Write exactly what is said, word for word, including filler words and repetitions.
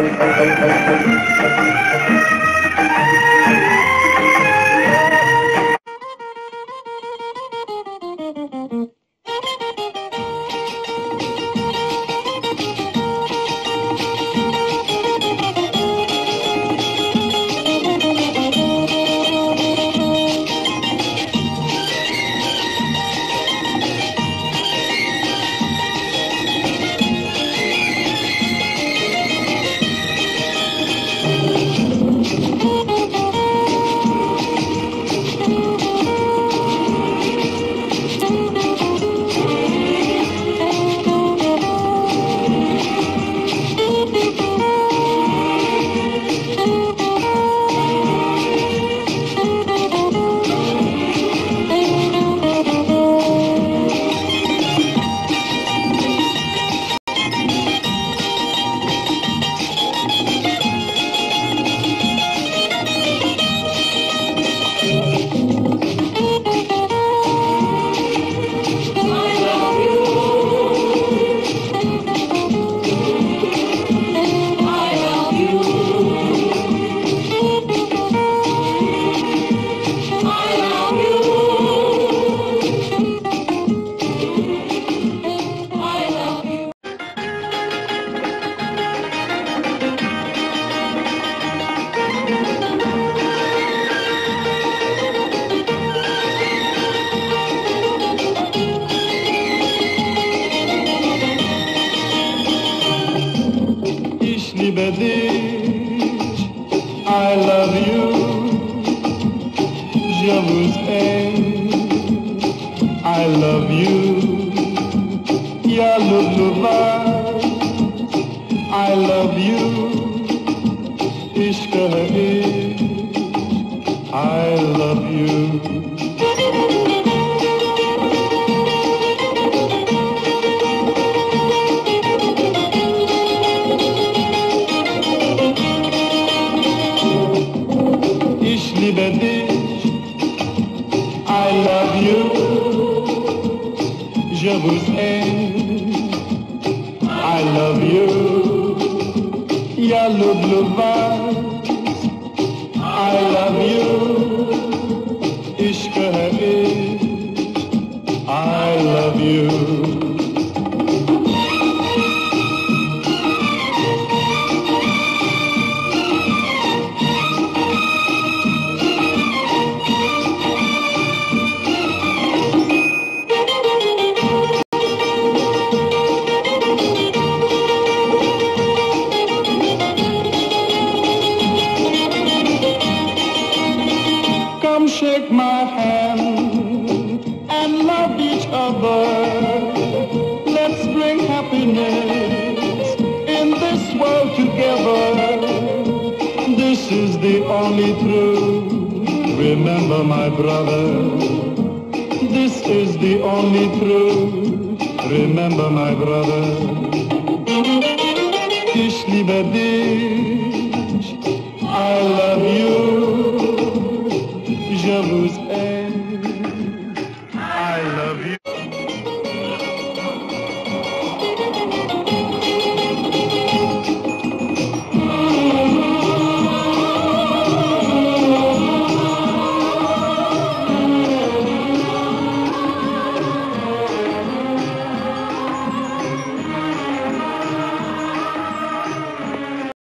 Liebe Dich, I love you, je vous aime, I love you, ya luba, I love you, Ishq, I love you. Liebe Dich, I love you, je vous aime, I love you, ya luba, I love you, Ishq hai, I love you. Shake my hand and love each other. Let's bring happiness in this world together. This is the only truth. Remember, my brother. This is the only truth. Remember, my brother. Ich liebe dich.